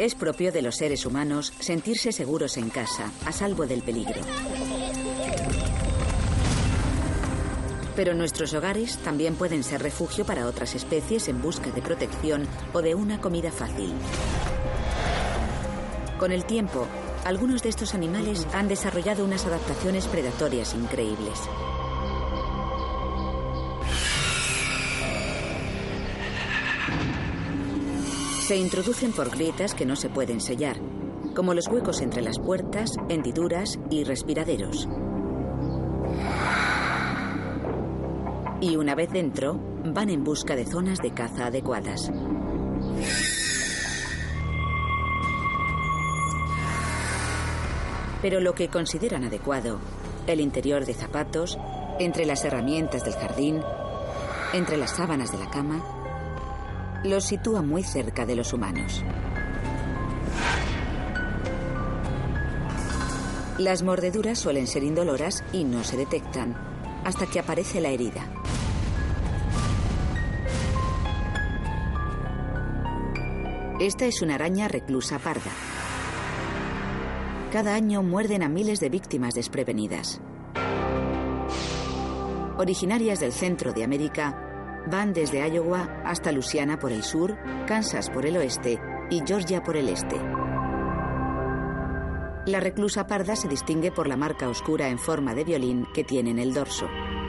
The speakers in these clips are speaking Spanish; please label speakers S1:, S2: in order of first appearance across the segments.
S1: Es propio de los seres humanos sentirse seguros en casa, a salvo del peligro. Pero nuestros hogares también pueden ser refugio para otras especies en busca de protección o de una comida fácil. Con el tiempo, algunos de estos animales han desarrollado unas adaptaciones predatorias increíbles. Se introducen por grietas que no se pueden sellar, como los huecos entre las puertas, hendiduras y respiraderos. Y una vez dentro, van en busca de zonas de caza adecuadas. Pero lo que consideran adecuado, el interior de zapatos, entre las herramientas del jardín, entre las sábanas de la cama, los sitúa muy cerca de los humanos. Las mordeduras suelen ser indoloras y no se detectan hasta que aparece la herida. Esta es una araña reclusa parda. Cada año muerden a miles de víctimas desprevenidas. Originarias del centro de América, van desde Iowa hasta Luisiana por el sur, Kansas por el oeste y Georgia por el este. La reclusa parda se distingue por la marca oscura en forma de violín que tiene en el dorso.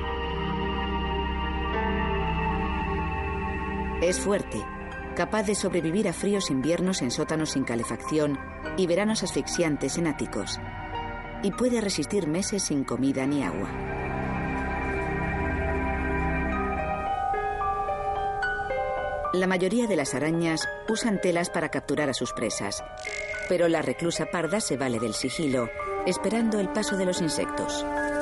S1: Es fuerte, capaz de sobrevivir a fríos inviernos en sótanos sin calefacción y veranos asfixiantes en áticos, y puede resistir meses sin comida ni agua. La mayoría de las arañas usan telas para capturar a sus presas, pero la reclusa parda se vale del sigilo, esperando el paso de los insectos.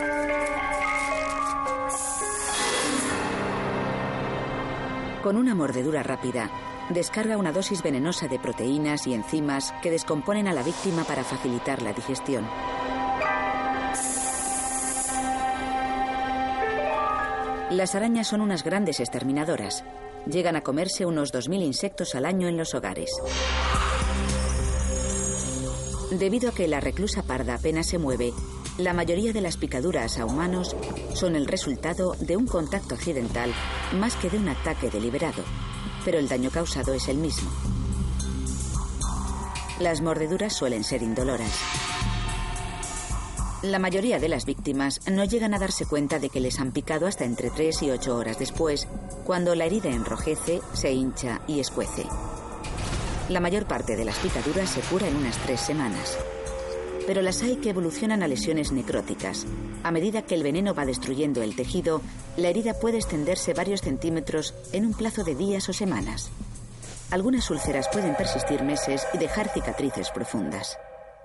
S1: Con una mordedura rápida, descarga una dosis venenosa de proteínas y enzimas que descomponen a la víctima para facilitar la digestión. Las arañas son unas grandes exterminadoras. Llegan a comerse unos 2000 insectos al año en los hogares. Debido a que la reclusa parda apenas se mueve, la mayoría de las picaduras a humanos son el resultado de un contacto accidental más que de un ataque deliberado, pero el daño causado es el mismo. Las mordeduras suelen ser indoloras. La mayoría de las víctimas no llegan a darse cuenta de que les han picado hasta entre 3 y 8 horas después, cuando la herida enrojece, se hincha y escuece. La mayor parte de las picaduras se cura en unas 3 semanas. Pero las hay que evolucionan a lesiones necróticas. A medida que el veneno va destruyendo el tejido, la herida puede extenderse varios centímetros en un plazo de días o semanas. Algunas úlceras pueden persistir meses y dejar cicatrices profundas.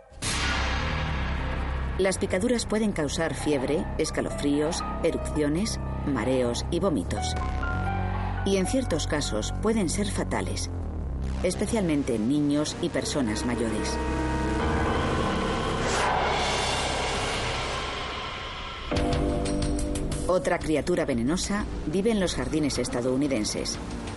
S1: Las picaduras pueden causar fiebre, escalofríos, erupciones, mareos y vómitos. Y en ciertos casos pueden ser fatales, especialmente en niños y personas mayores. Otra criatura venenosa vive en los jardines estadounidenses.